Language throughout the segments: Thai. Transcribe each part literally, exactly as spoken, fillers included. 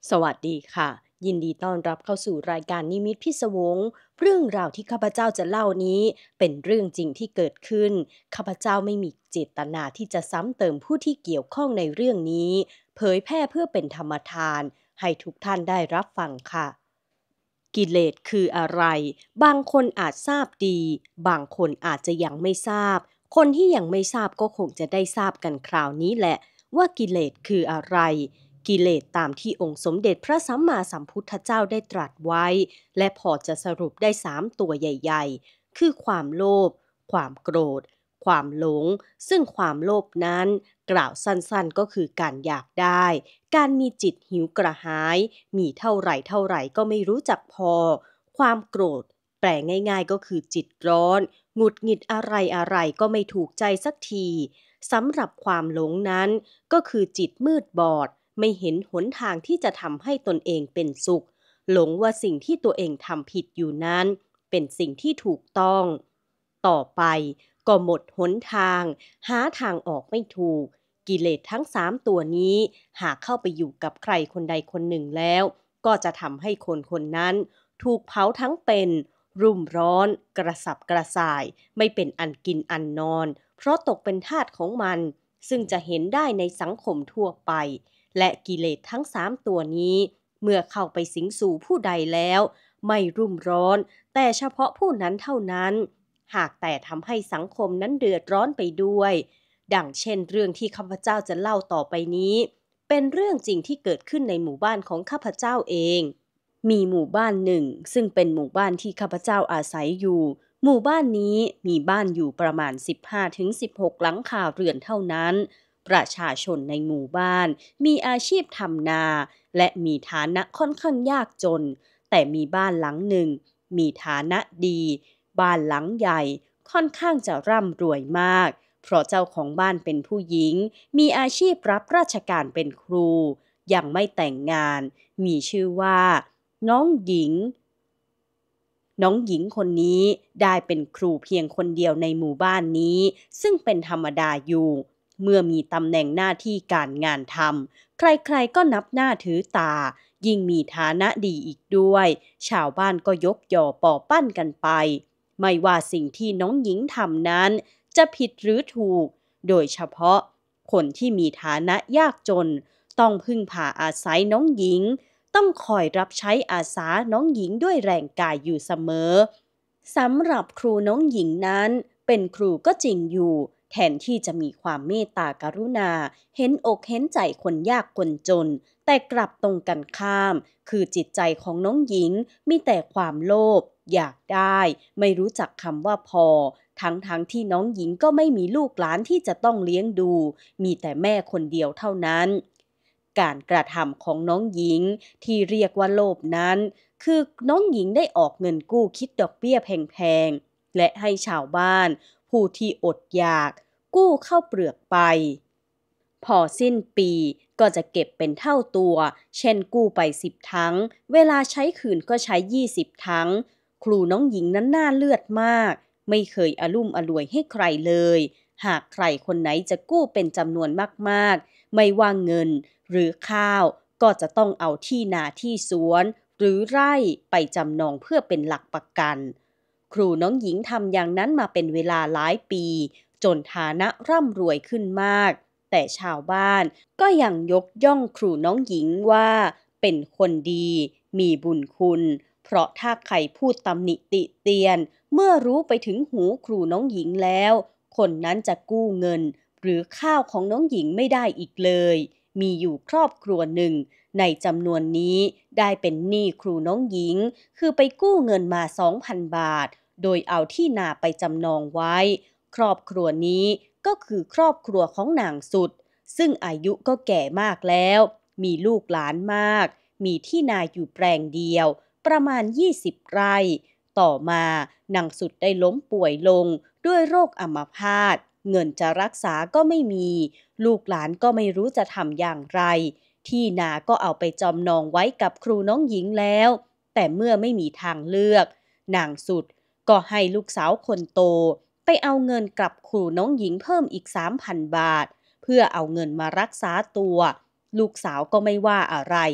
สวัสดีค่ะยินดีต้อนรับเข้าสู่รายการนิมิตพิศวงเรื่องราวที่ข้าพเจ้าจะเล่านี้เป็นเรื่องจริงที่เกิดขึ้นข้าพเจ้าไม่มีเจตนาที่จะซ้ำเติมผู้ที่เกี่ยวข้องในเรื่องนี้เผยแพร่เพื่อเป็นธรรมทานให้ทุกท่านได้รับฟังค่ะกิเลสคืออะไรบางคนอาจทราบดีบางคนอาจจะยังไม่ทราบคนที่ยังไม่ทราบก็คงจะได้ทราบกันคราวนี้แหละว่ากิเลสคืออะไร กิเลสตามที่องค์สมเด็จพระสัมมาสัมพุทธเจ้าได้ตรัสไว้และพอจะสรุปได้สามตัวใหญ่ๆคือความโลภความโกรธความหลงซึ่งความโลภนั้นกล่าวสั้นๆก็คือการอยากได้การมีจิตหิวกระหายมีเท่าไหร่เท่าไหร่ก็ไม่รู้จักพอความโกรธแปลง่ายๆก็คือจิตร้อนหงุดหงิดอะไรอะไรก็ไม่ถูกใจสักทีสำหรับความหลงนั้นก็คือจิตมืดบอด ไม่เห็นหนทางที่จะทำให้ตนเองเป็นสุขหลงว่าสิ่งที่ตัวเองทำผิดอยู่นั้นเป็นสิ่งที่ถูกต้องต่อไปก็หมดหนทางหาทางออกไม่ถูกกิเลสทั้งสามตัวนี้หากเข้าไปอยู่กับใครคนใดคนหนึ่งแล้วก็จะทำให้คนคนนั้นถูกเผาทั้งเป็นรุ่มร้อนกระสับกระส่ายไม่เป็นอันกินอันนอนเพราะตกเป็นทาสของมันซึ่งจะเห็นได้ในสังคมทั่วไป และกิเลสทั้งสามตัวนี้เมื่อเข้าไปสิงสู่ผู้ใดแล้วไม่รุ่มร้อนแต่เฉพาะผู้นั้นเท่านั้นหากแต่ทำให้สังคมนั้นเดือดร้อนไปด้วยดังเช่นเรื่องที่ข้าพเจ้าจะเล่าต่อไปนี้เป็นเรื่องจริงที่เกิดขึ้นในหมู่บ้านของข้าพเจ้าเองมีหมู่บ้านหนึ่งซึ่งเป็นหมู่บ้านที่ข้าพเจ้าอาศัยอยู่หมู่บ้านนี้มีบ้านอยู่ประมาณ สิบห้าถึงสิบหก หลังคาเรือนเท่านั้น ประชาชนในหมู่บ้านมีอาชีพทำนาและมีฐานะค่อนข้างยากจนแต่มีบ้านหลังหนึ่งมีฐานะดีบ้านหลังใหญ่ค่อนข้างจะร่ำรวยมากเพราะเจ้าของบ้านเป็นผู้หญิงมีอาชีพรับราชการเป็นครูยังไม่แต่งงานมีชื่อว่าน้องหญิงน้องหญิงคนนี้ได้เป็นครูเพียงคนเดียวในหมู่บ้านนี้ซึ่งเป็นธรรมดาอยู่ เมื่อมีตำแหน่งหน้าที่การงานทำใครๆก็นับหน้าถือตายิ่งมีฐานะดีอีกด้วยชาวบ้านก็ยกย่อปอปั้นกันไปไม่ว่าสิ่งที่น้องหญิงทำนั้นจะผิดหรือถูกโดยเฉพาะคนที่มีฐานะยากจนต้องพึ่งพาอาศัยน้องหญิงต้องคอยรับใช้อาสาน้องหญิงด้วยแรงกายอยู่เสมอสำหรับครูน้องหญิงนั้นเป็นครูก็จริงอยู่แทนที่จะมีความเมตตากรุณาเห็นอกเห็นใจคนยากคนจนแต่กลับตรงกันข้ามคือจิตใจของน้องหญิงมีแต่ความโลภอยากได้ไม่รู้จักคำว่าพอทั้งๆ ทที่น้องหญิงก็ไม่มีลูกหลานที่จะต้องเลี้ยงดูมีแต่แม่คนเดียวเท่านั้นการกระทำของน้องหญิงที่เรียกว่าโลภนั้นคือน้องหญิงได้ออกเงินกู้คิดดอกเบี้ยแพงๆและให้ชาวบ้านผู้ที่อดอยากกู้เข้าเปลือกไปพอสิ้นปีก็จะเก็บเป็นเท่าตัวเช่นกู้ไปสิบทั้งเวลาใช้คืนก็ใช้ยี่สิบทั้งครูน้องหญิงนั้นน่าเลือดมากไม่เคยอลุ่มอล่วยให้ใครเลยหากใครคนไหนจะกู้เป็นจำนวนมากๆไม่ว่าเงินหรือข้าวก็จะต้องเอาที่นาที่สวนหรือไร่ไปจำนองเพื่อเป็นหลักประกันครูน้องหญิงทำอย่างนั้นมาเป็นเวลาหลายปีจนฐานะร่ำรวยขึ้นมากแต่ชาวบ้านก็ยังยกย่องครูน้องหญิงว่าเป็นคนดีมีบุญคุณเพราะถ้าใครพูดตำหนิติเตียนเมื่อรู้ไปถึงหูครูน้องหญิงแล้วคนนั้นจะกู้เงินหรือข้าวของน้องหญิงไม่ได้อีกเลยมีอยู่ครอบครัวหนึ่งในจำนวนนี้ได้เป็นหนี้ครูน้องหญิงคือไปกู้เงินมา สองพัน บาทโดยเอาที่นาไปจำนองไว้ครอบครัวนี้ก็คือครอบครัวของนางสุดซึ่งอายุก็แก่มากแล้วมีลูกหลานมากมีที่นาอยู่แปลงเดียวประมาณยี่สิบไร่ต่อมานางสุดได้ล้มป่วยลงด้วยโรคอัมพาตเงินจะรักษาก็ไม่มีลูกหลานก็ไม่รู้จะทำอย่างไรที่นาก็เอาไปจำนองไว้กับครูน้องหญิงแล้วแต่เมื่อไม่มีทางเลือกนางสุดก็ให้ลูกสาวคนโตไปเอาเงินกับครูน้องหญิงเพิ่มอีก สามพัน บาทเพื่อเอาเงินมารักษาตัวลูกสาวก็ไม่ว่าอะไร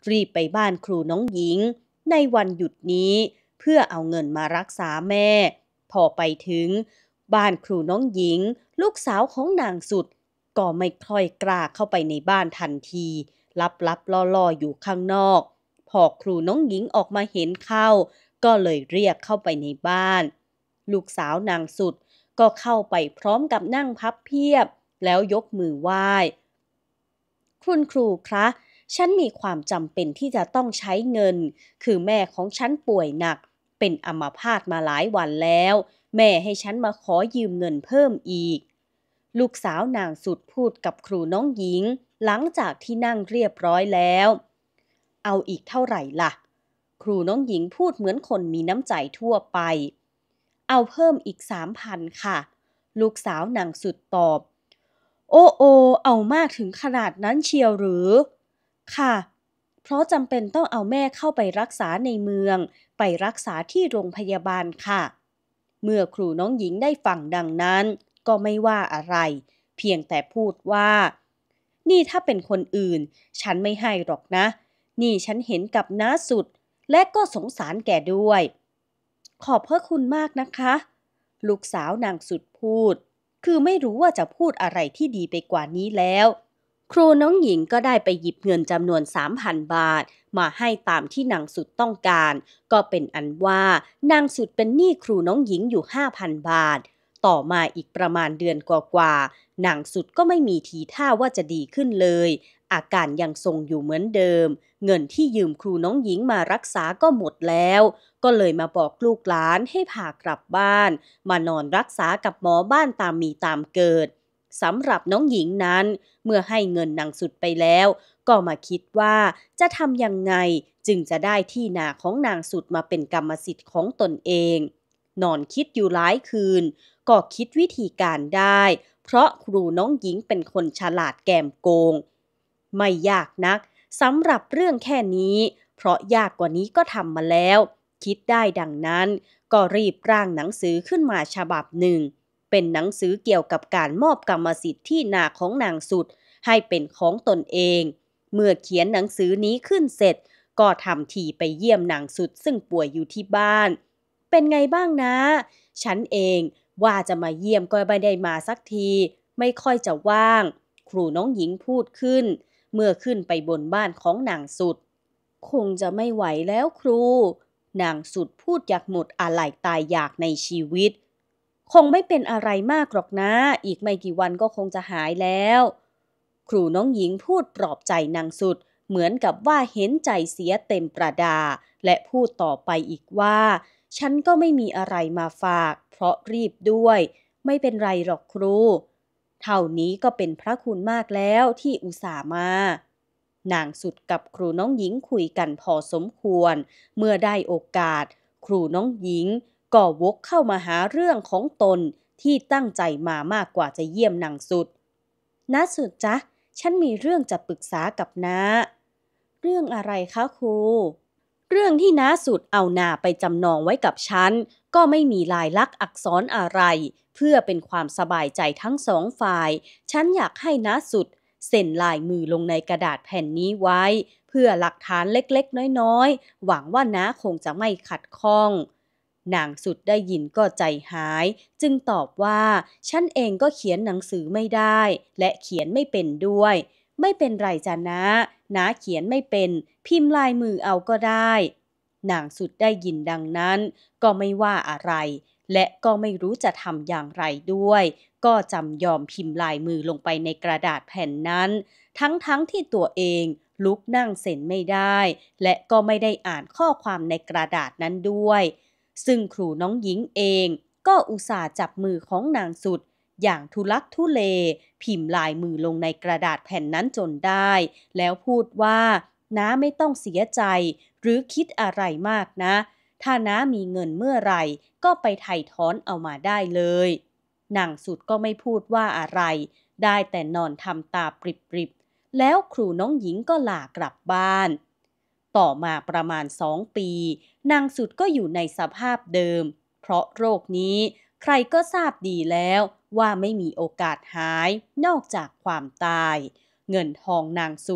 รีบไปบ้านครูน้องหญิงในวันหยุดนี้เพื่อเอาเงินมารักษาแม่พอไปถึงบ้านครูน้องหญิงลูกสาวของนางสุดก็ไม่ค่อยกล้าเข้าไปในบ้านทันทีลับๆล่อๆอยู่ข้างนอกพอครูน้องหญิงออกมาเห็นเข้าก็เลยเรียกเข้าไปในบ้านลูกสาวนางสุดก็เข้าไปพร้อมกับนั่งพับเพียบแล้วยกมือไหว้คุณครูคะฉันมีความจำเป็นที่จะต้องใช้เงินคือแม่ของฉันป่วยหนักเป็นอัมพาตมาหลายวันแล้วแม่ให้ฉันมาขอยืมเงินเพิ่มอีกลูกสาวนางสุดพูดกับครูน้องหญิงหลังจากที่นั่งเรียบร้อยแล้วเอาอีกเท่าไหร่ล่ะครูน้องหญิงพูดเหมือนคนมีน้ำใจทั่วไปเอาเพิ่มอีกสามพันค่ะลูกสาวนางสุดตอบโอ้โอเอามากถึงขนาดนั้นเชียวหรือค่ะเพราะจำเป็นต้องเอาแม่เข้าไปรักษาในเมืองไปรักษาที่โรงพยาบาลค่ะเมื่อครูน้องหญิงได้ฟังดังนั้นก็ไม่ว่าอะไรเพียงแต่พูดว่านี่ถ้าเป็นคนอื่นฉันไม่ให้หรอกนะนี่ฉันเห็นกับน้าสุดและก็สงสารแกด้วยขอบพระคุณมากนะคะลูกสาวนางสุดพูดคือไม่รู้ว่าจะพูดอะไรที่ดีไปกว่านี้แล้วครูน้องหญิงก็ได้ไปหยิบเงินจำนวน สามพัน บาทมาให้ตามที่นางสุดต้องการก็เป็นอันว่านางสุดเป็นหนี้ครูน้องหญิงอยู่ ห้าพัน บาทต่อมาอีกประมาณเดือนกว่าๆนางสุดก็ไม่มีทีท่าว่าจะดีขึ้นเลยอาการยังทรงอยู่เหมือนเดิมเงินที่ยืมครูน้องหญิงมารักษาก็หมดแล้วก็เลยมาบอกลูกหลานให้พากลับบ้านมานอนรักษากับหมอบ้านตามมีตามเกิดสำหรับน้องหญิงนั้นเมื่อให้เงินนางสุดไปแล้วก็มาคิดว่าจะทำยังไงจึงจะได้ที่นาของนางสุดมาเป็นกรรมสิทธิ์ของตนเองนอนคิดอยู่หลายคืนก็คิดวิธีการได้เพราะครูน้องหญิงเป็นคนฉลาดแกมโกงไม่ยากนักสำหรับเรื่องแค่นี้เพราะยากกว่านี้ก็ทำมาแล้วคิดได้ดังนั้นก็รีบร่างหนังสือขึ้นมาฉบับหนึ่งเป็นหนังสือเกี่ยวกับการมอบกรรมสิทธิ์ที่นาของนางสุดให้เป็นของตนเองเมื่อเขียนหนังสือนี้ขึ้นเสร็จก็ทำทีไปเยี่ยมนางสุดซึ่งป่วยอยู่ที่บ้านเป็นไงบ้างนะฉันเองว่าจะมาเยี่ยมก็ไม่ได้มาสักทีไม่ค่อยจะว่างครูน้องหญิงพูดขึ้นเมื่อขึ้นไปบนบ้านของนางสุดคงจะไม่ไหวแล้วครูนางสุดพูดอยากหมดอาลัยตายอยากในชีวิตคงไม่เป็นอะไรมากหรอกนะอีกไม่กี่วันก็คงจะหายแล้วครูน้องหญิงพูดปลอบใจนางสุดเหมือนกับว่าเห็นใจเสียเต็มประดาและพูดต่อไปอีกว่าฉันก็ไม่มีอะไรมาฝากเพราะรีบด้วยไม่เป็นไรหรอกครูเท่านี้ก็เป็นพระคุณมากแล้วที่อุตส่าห์มานางสุดกับครูน้องหญิงคุยกันพอสมควรเมื่อได้โอกาสครูน้องหญิงก็วกเข้ามาหาเรื่องของตนที่ตั้งใจมามากกว่าจะเยี่ยมนางสุดน้าสุดจ๊ะฉันมีเรื่องจะปรึกษากับน้าเรื่องอะไรคะครูเรื่องที่น้าสุดเอานาไปจำนองไว้กับฉันก็ไม่มีลายลักษณ์อักษรอะไรเพื่อเป็นความสบายใจทั้งสองฝ่ายฉันอยากให้น้าสุดเซ็นลายมือลงในกระดาษแผ่นนี้ไว้เพื่อหลักฐานเล็กๆน้อยๆหวังว่าน้าคงจะไม่ขัดข้องนางสุดได้ยินก็ใจหายจึงตอบว่าฉันเองก็เขียนหนังสือไม่ได้และเขียนไม่เป็นด้วยไม่เป็นไรจ้ะนะน้าเขียนไม่เป็นพิมพ์ลายมือเอาก็ได้นางสุดได้ยินดังนั้นก็ไม่ว่าอะไรและก็ไม่รู้จะทำอย่างไรด้วยก็จำยอมพิมพ์ลายมือลงไปในกระดาษแผ่นนั้นทั้งๆ ท, ที่ตัวเองลุกนั่งเซ็นไม่ได้และก็ไม่ได้อ่านข้อความในกระดาษนั้นด้วยซึ่งครูน้องหญิงเองก็อุตส่าห์จับมือของนางสุดอย่างทุลักทุเลพิมพ์ลายมือลงในกระดาษแผ่นนั้นจนได้แล้วพูดว่าน้าไม่ต้องเสียใจหรือคิดอะไรมากนะถ้าน้ามีเงินเมื่อไหร่ก็ไปไถ่ถอนเอามาได้เลยนางสุดก็ไม่พูดว่าอะไรได้แต่นอนทำตาปริบๆแล้วครูน้องหญิงก็ลากลับบ้านต่อมาประมาณสองปีนางสุดก็อยู่ในสภาพเดิมเพราะโรคนี้ใครก็ทราบดีแล้วว่าไม่มีโอกาสหายนอกจากความตายเงินทองนางสุด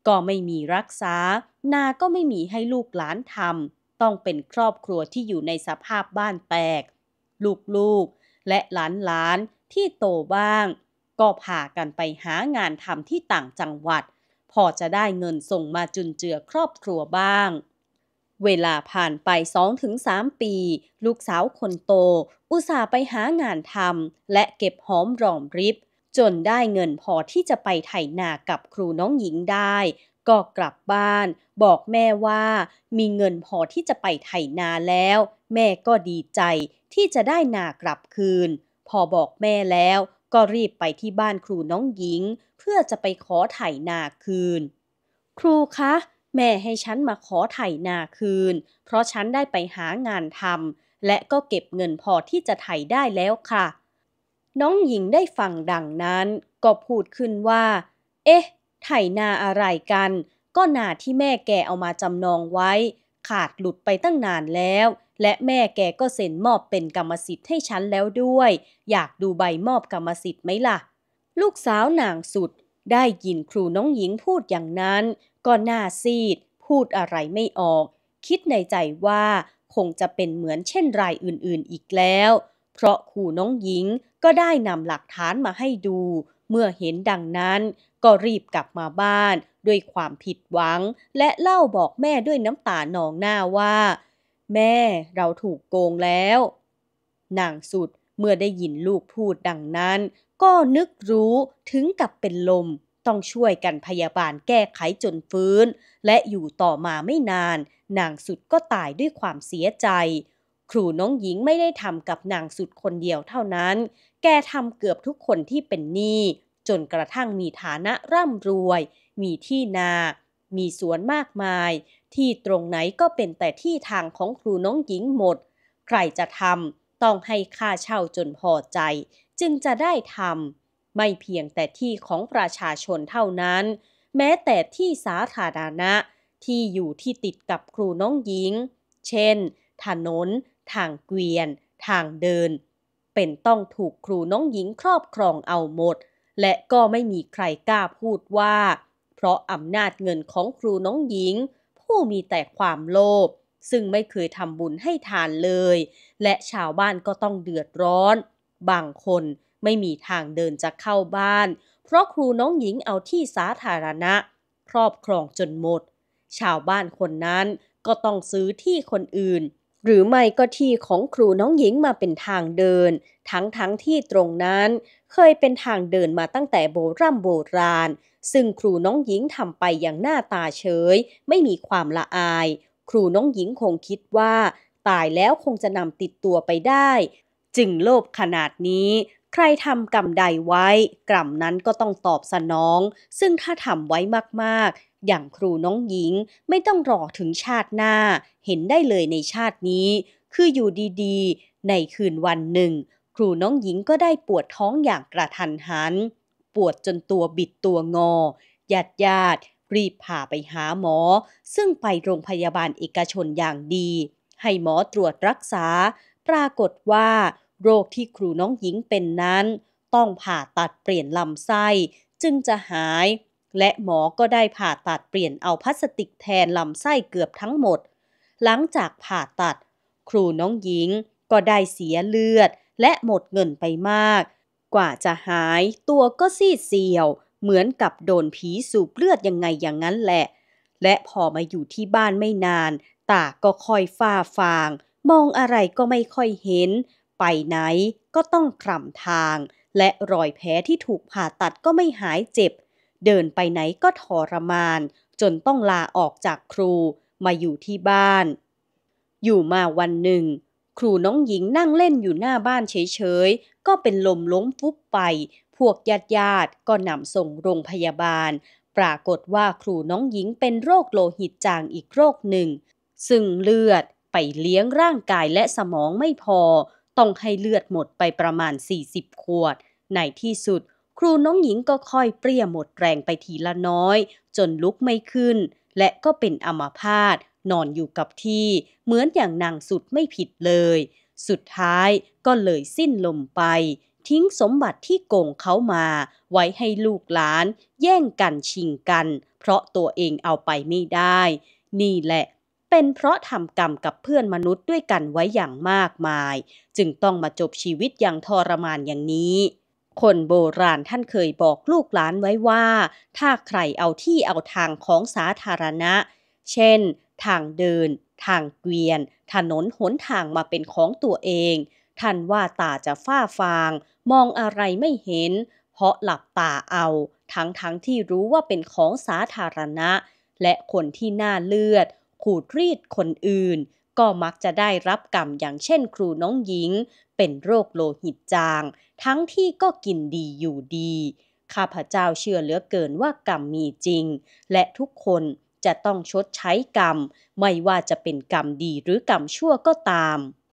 ก็ไม่มีรักษานาก็ไม่มีให้ลูกหลานทำต้องเป็นครอบครัวที่อยู่ในสภาพบ้านแตกลูกๆและหลานๆที่โตบ้างก็พากันไปหางานทำที่ต่างจังหวัดพอจะได้เงินส่งมาจุนเจือครอบครัวบ้างเวลาผ่านไป สองถึงสาม ปีลูกสาวคนโตอุตส่าห์ไปหางานทำและเก็บหอมรอมริบจนได้เงินพอที่จะไปไถนากับครูน้องหญิงได้ก็กลับบ้านบอกแม่ว่ามีเงินพอที่จะไปไถนาแล้วแม่ก็ดีใจที่จะได้นากลับคืนพอบอกแม่แล้วก็รีบไปที่บ้านครูน้องหญิงเพื่อจะไปขอไถนาคืนครูคะแม่ให้ฉันมาขอไถนาคืนเพราะฉันได้ไปหางานทำและก็เก็บเงินพอที่จะไถได้แล้วค่ะน้องหญิงได้ฟังดังนั้นก็พูดขึ้นว่าเอ๊ะไถนาอะไรกันก็นาที่แม่แกเอามาจำนองไว้ขาดหลุดไปตั้งนานแล้วและแม่แกก็เซ็นมอบเป็นกรรมสิทธิ์ให้ฉันแล้วด้วยอยากดูใบมอบกรรมสิทธิ์ไหมล่ะลูกสาวนางสุดได้ยินครูน้องหญิงพูดอย่างนั้นก็หน้าซีดพูดอะไรไม่ออกคิดในใจว่าคงจะเป็นเหมือนเช่นรายอื่นๆอีกแล้วเพราะครูน้องหญิงก็ได้นำหลักฐานมาให้ดูเมื่อเห็นดังนั้นก็รีบกลับมาบ้านด้วยความผิดหวังและเล่าบอกแม่ด้วยน้ำตานองหน้าว่าแม่เราถูกโกงแล้วนางสุดเมื่อได้ยินลูกพูดดังนั้นก็นึกรู้ถึงกับเป็นลมต้องช่วยกันพยาบาลแก้ไขจนฟื้นและอยู่ต่อมาไม่นานนางสุดก็ตายด้วยความเสียใจครูน้องหญิงไม่ได้ทำกับนางสุดคนเดียวเท่านั้นแกทำเกือบทุกคนที่เป็นหนี้จนกระทั่งมีฐานะร่ำรวยมีที่นามีสวนมากมายที่ตรงไหนก็เป็นแต่ที่ทางของครูน้องหญิงหมดใครจะทำต้องให้ค่าเช่าจนพอใจจึงจะได้ทำไม่เพียงแต่ที่ของประชาชนเท่านั้นแม้แต่ที่สาธารณะที่อยู่ที่ติดกับครูน้องหญิงเช่นถนนทางเกวียนทางเดินเป็นต้องถูกครูน้องหญิงครอบครองเอาหมดและก็ไม่มีใครกล้าพูดว่าเพราะอำนาจเงินของครูน้องหญิงผู้มีแต่ความโลภซึ่งไม่เคยทำบุญให้ทานเลยและชาวบ้านก็ต้องเดือดร้อนบางคนไม่มีทางเดินจะเข้าบ้านเพราะครูน้องหญิงเอาที่สาธารณะครอบครองจนหมดชาวบ้านคนนั้นก็ต้องซื้อที่คนอื่นหรือไม่ก็ที่ของครูน้องหญิงมาเป็นทางเดินทั้งทั้งที่ตรงนั้นเคยเป็นทางเดินมาตั้งแต่โบราณโบราณซึ่งครูน้องหญิงทำไปอย่างหน้าตาเฉยไม่มีความละอายครูน้องหญิงคงคิดว่าตายแล้วคงจะนำติดตัวไปได้จึงโลภขนาดนี้ใครทำกรรมใดไว้กรรมนั้นก็ต้องตอบสนองซึ่งถ้าทำไว้มากๆอย่างครูน้องหญิงไม่ต้องรอถึงชาติหน้าเห็นได้เลยในชาตินี้คืออยู่ดีๆในคืนวันหนึ่งครูน้องหญิงก็ได้ปวดท้องอย่างกระทันหันปวดจนตัวบิดตัวงอญาติญาติรีบพาไปหาหมอซึ่งไปโรงพยาบาลเอกชนอย่างดีให้หมอตรวจรักษาปรากฏว่าโรคที่ครูน้องหญิงเป็นนั้นต้องผ่าตัดเปลี่ยนลำไส้จึงจะหายและหมอก็ได้ผ่าตัดเปลี่ยนเอาพลาสติกแทนลำไส้เกือบทั้งหมดหลังจากผ่าตัดครูน้องหญิงก็ได้เสียเลือดและหมดเงินไปมากกว่าจะหายตัวก็ซีดเซียวเหมือนกับโดนผีสูบเลือดยังไงอย่างนั้นแหละและพอมาอยู่ที่บ้านไม่นานตาก็ค่อยฝ้าฟางมองอะไรก็ไม่ค่อยเห็นไปไหนก็ต้องคร่ำทางและรอยแผลที่ถูกผ่าตัดก็ไม่หายเจ็บเดินไปไหนก็ทรมานจนต้องลาออกจากครูมาอยู่ที่บ้านอยู่มาวันหนึ่งครูน้องหญิงนั่งเล่นอยู่หน้าบ้านเฉยๆก็เป็นลมล้มฟุบไปพวกญาติญาติก็นำส่งโรงพยาบาลปรากฏว่าครูน้องหญิงเป็นโรคโลหิตจางอีกโรคหนึ่งซึ่งเลือดไปเลี้ยงร่างกายและสมองไม่พอต้องให้เลือดหมดไปประมาณสี่สิบขวดในที่สุดครูน้องหญิงก็ค่อยเปรี้ยหมดแรงไปทีละน้อยจนลุกไม่ขึ้นและก็เป็นอัมพาตนอนอยู่กับที่เหมือนอย่างนางสุดไม่ผิดเลยสุดท้ายก็เลยสิ้นลมไปทิ้งสมบัติที่โกงเขามาไว้ให้ลูกหลานแย่งกันชิงกันเพเพราะตัวเองเอาไปไม่ได้ นี่แหละเป็นเพราะทำกรรมกับเพื่อนมนุษย์ด้วยกันไว้อย่างมากมาย จึงต้องมาจบชีวิตอย่างทรมานอย่างนี้ คนโบราณท่านเคยบอกลูกหลานไว้ว่า ถ้าใครเอาที่เอาทางของสาธารณะ เช่น ทางเดิน ทางเกวียน ถนนหนทางมาเป็นของตัวเอง ท่านว่าตาจะฝ้าฟาง มองอะไรไม่เห็น เพราะหลับตาเอา ทั้งๆ ทที่รู้ว่าเป็นของสาธารณะ และคนที่น่าเลือด ขูดรีดคนอื่น ก็มักจะได้รับกรรมอย่างเช่นครูน้องหญิง เป็นโรคโลหิตจาง ทั้งที่ก็กินดีอยู่ดี ข้าพเจ้าเชื่อเหลือเกินว่ากรรมมีจริง และทุกคนจะต้องชดใช้กรรม ไม่ว่าจะเป็นกรรมดีหรือกรรมชั่วก็ตาม